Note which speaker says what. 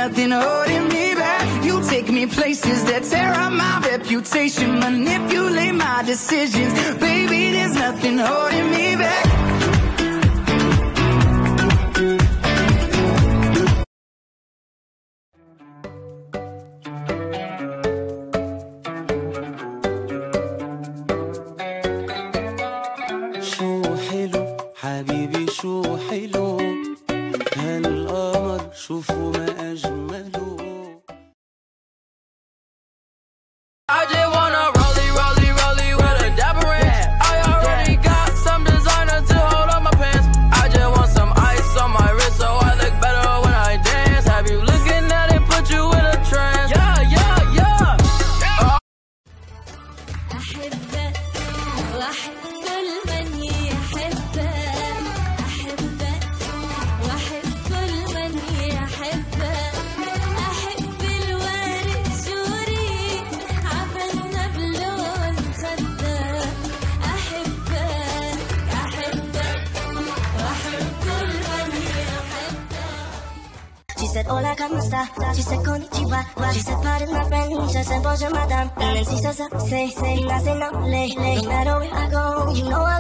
Speaker 1: nothing holding me back. You take me places that tear up my reputation, manipulate my decisions. Baby, there's nothing holding me back.
Speaker 2: شو حلو حبيبي شو حلو هالقمر شوفوا ما أجمله.
Speaker 3: I just wanna rollie with a dapper ranch. I already got some designer to hold up my pants. I just want some ice on my wrist so I look better when I dance. Have you looking at it, put you in a trance? Yeah.
Speaker 4: أحبك وأحب كل من يحبك. أحبك وأحب كل من يحبك. أحب الورد سوري عبنا بلون خدك. أحبك وأحب كل من يحبك. She said, hola, ¿cómo está? She said, konnichiwa. She said, pardon my French. I said, bonjour, madame. And then she says, say, I say, no, lay. No matter where I go, you know